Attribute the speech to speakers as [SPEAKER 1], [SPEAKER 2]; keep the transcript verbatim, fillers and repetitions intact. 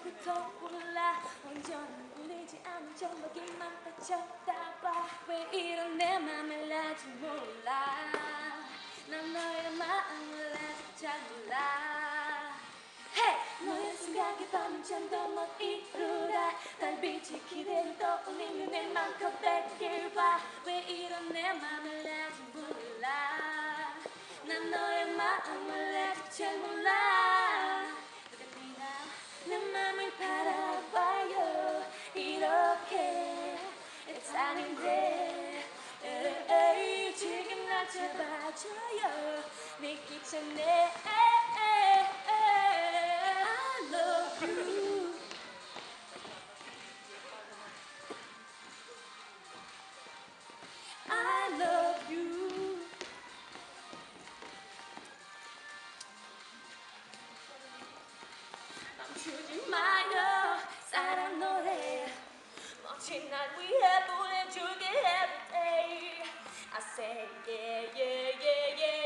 [SPEAKER 1] 처음부터 몰라 온전한 뿐이지 않은 정막이만 펼쳐다봐 왜 이런 내 맘을 아직 몰라 난 너의 마음을 아직 잘 몰라 hey! 너의 생각에 밤은 잠도 못 이루다 달빛이 기대를 떠올리는 내 맘껏 뱉길 봐 왜 이런 내 맘을 아직 몰라 난 너의 마음을 아직 잘 몰라 내 맘을 바라봐요 이렇게 It's 아닌데 에이, 지금 날 잡아줘요 믿기 전에 I love you I love you 멈추지 마요 사랑 노래 멋진 날 위해 보내줄게 every day I say yeah yeah yeah yeah